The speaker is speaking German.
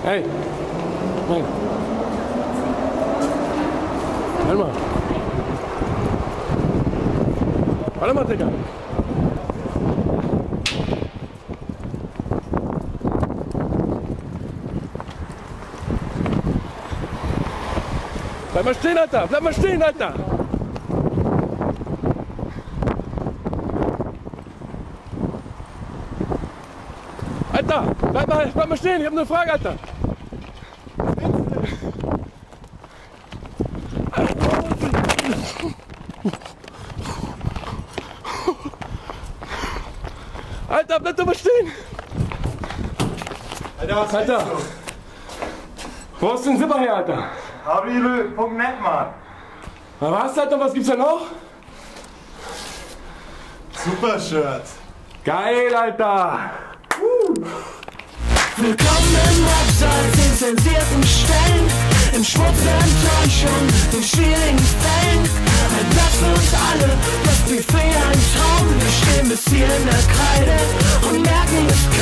Hey. Nein. Warte mal. Warte mal, Digga. Bleib mal stehen, Alter! Bleib mal stehen, Alter! Alter! Bleib mal stehen! Ich hab eine Frage, Alter! Alter, bleib doch mal stehen! Alter, was Alter! willst du? Wo hast du den Zipper her, Alter? Habibe.net, Mann. Na was, Alter? Was gibt's da noch? Super Shirt. Geil, Alter! Willkommen im Abseits, den zensierten Stellen, im Schmutz der Enttäuschung, den schwierigen Fällen. Ein Platz für uns alle, das Buffet ein Traum. Wir stehen bis hier in der Kreide und merken, es